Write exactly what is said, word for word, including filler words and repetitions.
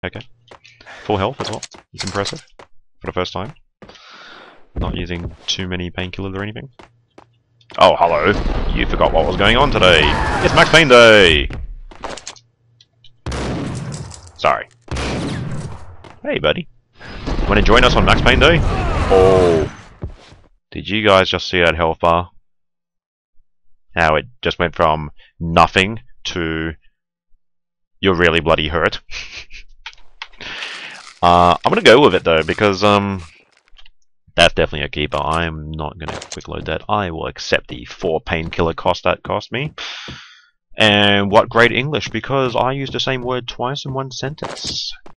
Okay. Full health as well. It's impressive. For the first time. Not using too many painkillers or anything. Oh, hello. You forgot what was going on today. It's Max Payne Day! Sorry. Hey, buddy. Want to join us on Max Payne Day? Oh. Did you guys just see that health bar? How it just went from nothing to you're really bloody hurt. uh, I'm gonna go with it though because um, that's definitely a keeper. I'm not gonna quick load that. I will accept the four painkiller cost that cost me. And what great English because I used the same word twice in one sentence.